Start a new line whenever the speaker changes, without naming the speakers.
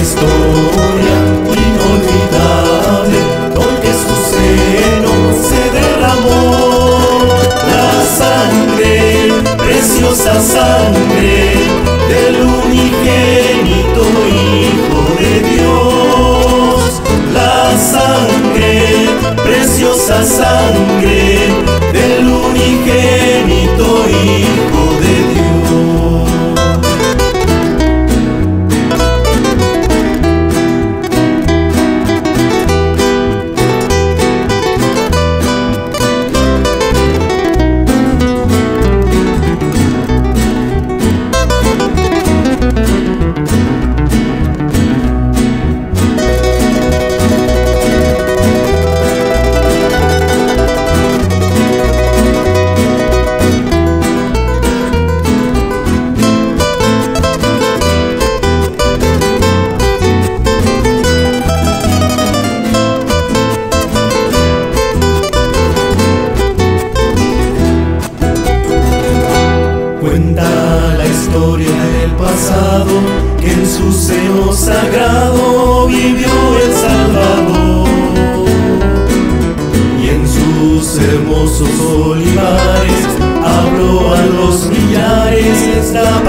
historia inolvidable, porque su seno se derramó la sangre, preciosa sangre del unigénito Hijo de Dios. La sangre, preciosa sangre del unigénito Hijo de Dios. Cuenta la historia del pasado, que en su seno sagrado vivió el Salvador, y en sus hermosos olivares habló a los millares esta